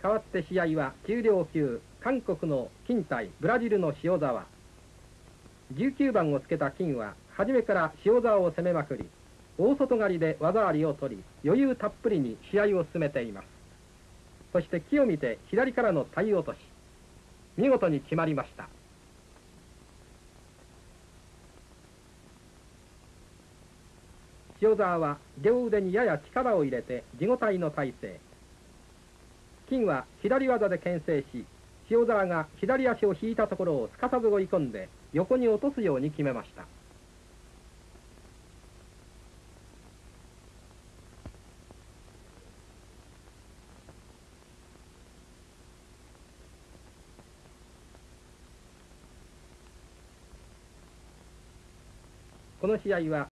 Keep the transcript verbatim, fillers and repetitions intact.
代わって試合は中量級、韓国の金対ブラジルの塩沢。じゅうきゅうばんをつけた金は初めから塩沢を攻めまくり、大外刈りで技ありを取り、余裕たっぷりに試合を進めています。そして木を見て左からの体落とし、見事に決まりました。塩沢は両腕にやや力を入れて地ごたえの体勢。金は左技で牽制し、塩沢が左足を引いたところをすかさず追い込んで横に落とすように決めました。この試合は